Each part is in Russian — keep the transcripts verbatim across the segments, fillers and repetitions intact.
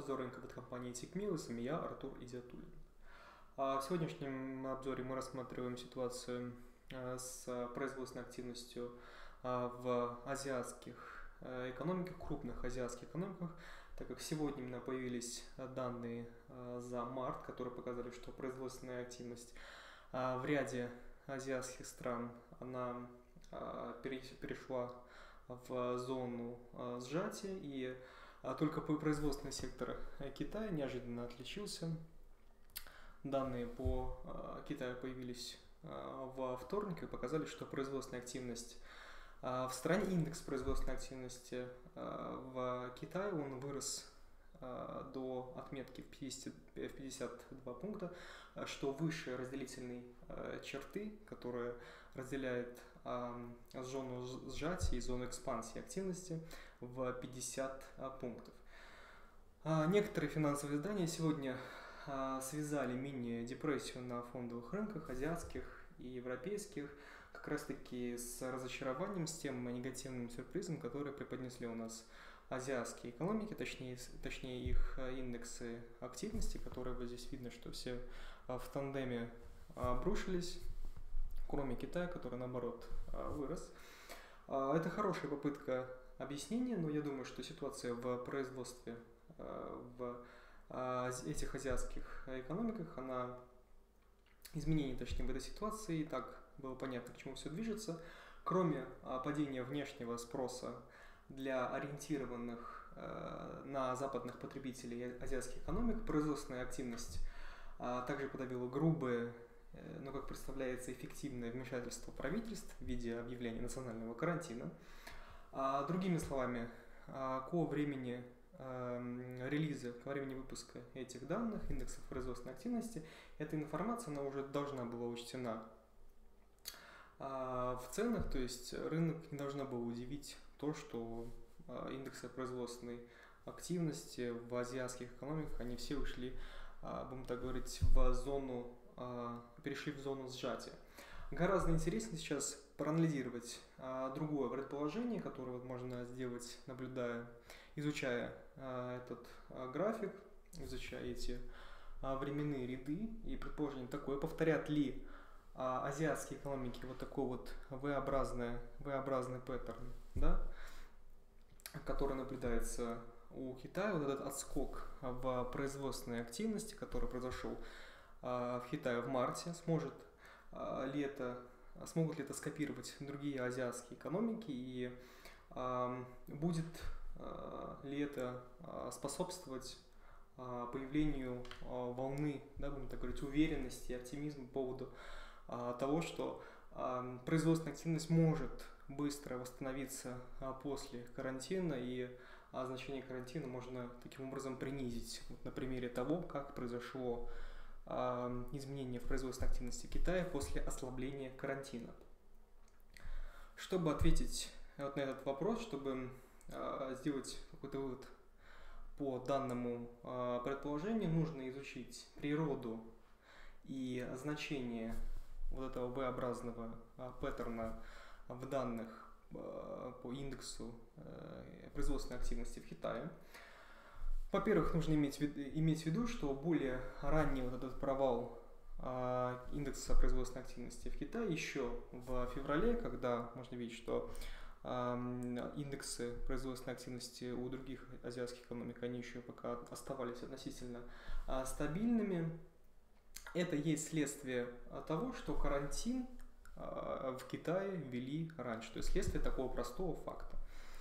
обзор рынка от компании Тикмил, и с вами я, Артур Идиатуллин. В сегодняшнем обзоре мы рассматриваем ситуацию с производственной активностью в азиатских экономиках, крупных азиатских экономиках, так как сегодня именно появились данные за март, которые показали, что производственная активность в ряде азиатских стран она перешла в зону сжатия, и только производственный сектор Китая неожиданно отличился. Данные по Китаю появились во вторник и показали, что производственная активность в стране, индекс производственной активности в Китае, он вырос до отметки в пятьдесят два пункта, что выше разделительной черты, которая разделяет зону сжатия и зону экспансии активности в пятьдесят пунктов. Некоторые финансовые издания сегодня связали мини-депрессию на фондовых рынках азиатских и европейских как раз таки с разочарованием, с тем негативным сюрпризом, который преподнесли у нас азиатские экономики, точнее, точнее их индексы активности, которые вот здесь видно, что все в тандеме обрушились, кроме Китая, который наоборот вырос. Это хорошая попытка объяснения, но я думаю, что ситуация в производстве в этих азиатских экономиках, она, изменение, точнее, в этой ситуации, и так было понятно, к чему все движется. Кроме падения внешнего спроса для ориентированных на западных потребителей азиатских экономик, производственная активность также подавила грубые, но, как представляется, эффективное вмешательство правительств в виде объявления национального карантина. Другими словами, ко времени релиза, ко времени выпуска этих данных, индексов производственной активности, эта информация, она уже должна была учтена в ценах, то есть рынок не должно было удивить то, что индексы производственной активности в азиатских экономиках, они все ушли, будем так говорить, в зону, перешли в зону сжатия. Гораздо интереснее сейчас проанализировать другое предположение, которое вот можно сделать, наблюдая, изучая этот график, изучая эти временные ряды, и предположение такое: повторят ли азиатские экономики вот такой вот V-образный, V-образный паттерн, да, который наблюдается у Китая, вот этот отскок в производственной активности, который произошел в Китае в марте, сможет ли это, смогут ли это скопировать другие азиатские экономики, и будет ли это способствовать появлению волны, да, будем так говорить, уверенности и оптимизма по поводу того, что производственная активность может быстро восстановиться после карантина, и значение карантина можно таким образом принизить. Вот на примере того, как произошло изменение в производственной активности Китая после ослабления карантина. Чтобы ответить вот на этот вопрос, чтобы сделать какой-то вывод по данному предположению, нужно изучить природу и значение вот этого V-образного паттерна в данных по индексу производственной активности в Китае. Во-первых, нужно иметь, иметь в виду, что более ранний вот этот провал индекса производственной активности в Китае еще в феврале, когда можно видеть, что индексы производственной активности у других азиатских экономик, они еще пока оставались относительно стабильными. Это есть следствие того, что карантин в Китае ввели раньше, то есть следствие такого простого факта.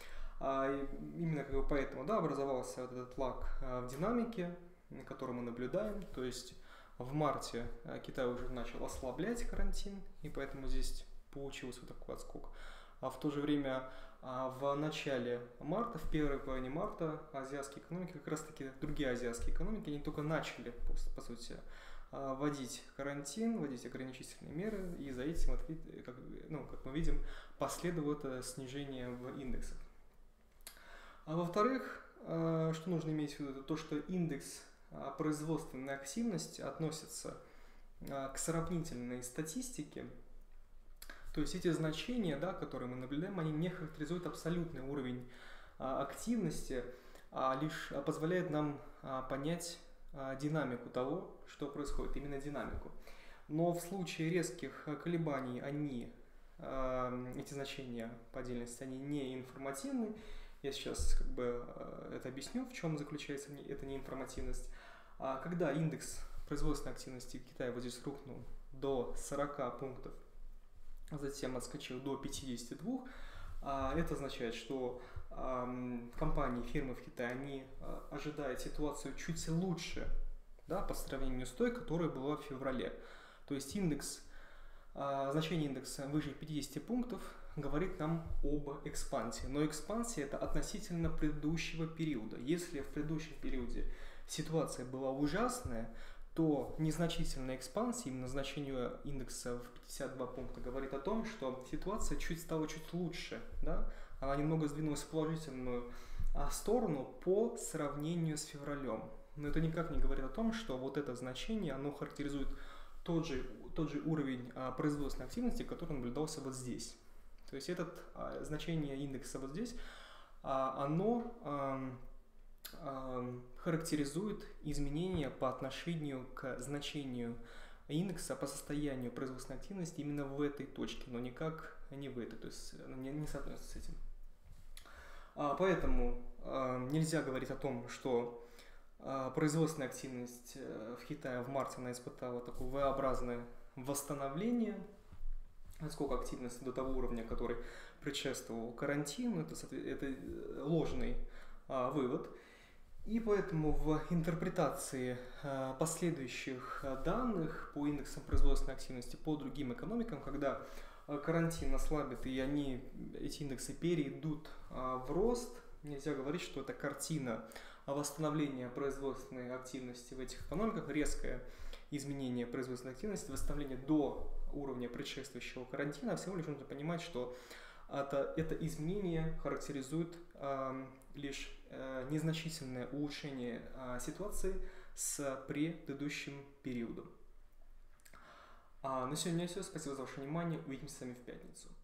Именно как бы поэтому, да, образовался вот этот лаг в динамике, который мы наблюдаем, то есть в марте Китай уже начал ослаблять карантин, и поэтому здесь получился вот такой отскок. А в то же время в начале марта, в первой половине марта, азиатские экономики, как раз таки другие азиатские экономики, они только начали, по сути, вводить карантин, вводить ограничительные меры, и за этим, как, ну, как мы видим, последовало снижение в индексах. А во-вторых, что нужно иметь в виду, это то, что индекс производственной активности относится к сравнительной статистике. То есть эти значения, да, которые мы наблюдаем, они не характеризуют абсолютный уровень активности, а лишь а, позволяет нам а, понять а, динамику того, что происходит, именно динамику. Но в случае резких а, колебаний они, а, эти значения по отдельности, они не информативны. Я сейчас как бы а, это объясню, в чем заключается эта неинформативность. А, когда индекс производственной активности в Китае вот здесь рухнул до сорока пунктов, а затем отскочил до пятидесяти двух, а, это означает, что компании, фирмы в Китае, они ожидают ситуацию чуть лучше, да, по сравнению с той, которая была в феврале. То есть индекс, значение индекса выше пятидесяти пунктов говорит нам об экспансии. Но экспансия это относительно предыдущего периода. Если в предыдущем периоде ситуация была ужасная, то незначительная экспансия, именно значение индекса в пятьдесят два пункта, говорит о том, что ситуация чуть стала чуть лучше, да? Она немного сдвинулась в положительную сторону по сравнению с февралем. Но это никак не говорит о том, что вот это значение, оно характеризует тот же, тот же уровень а, производственной активности, который наблюдался вот здесь. То есть это а, значение индекса вот здесь, а, оно а, а, характеризует изменения по отношению к значению индекса по состоянию производственной активности именно в этой точке, но никак не в этой, то есть не, не соотносится с этим. А, поэтому а, нельзя говорить о том, что а, производственная активность в Китае в марте она испытала такое V-образное восстановление, сколько активности до того уровня, который предшествовал карантину, это, это ложный а, вывод. И поэтому в интерпретации а, последующих данных по индексам производственной активности по другим экономикам, когда карантин ослабит и они, эти индексы перейдут а, в рост, нельзя говорить, что это картина восстановления производственной активности в этих экономиках, резкое изменение производственной активности, восстановление до уровня предшествующего карантина. Всего лишь нужно понимать, что это, это изменение характеризует а, лишь а, незначительное улучшение а, ситуации с предыдущим периодом. А на сегодня все. Спасибо за ваше внимание. Увидимся с вами в пятницу.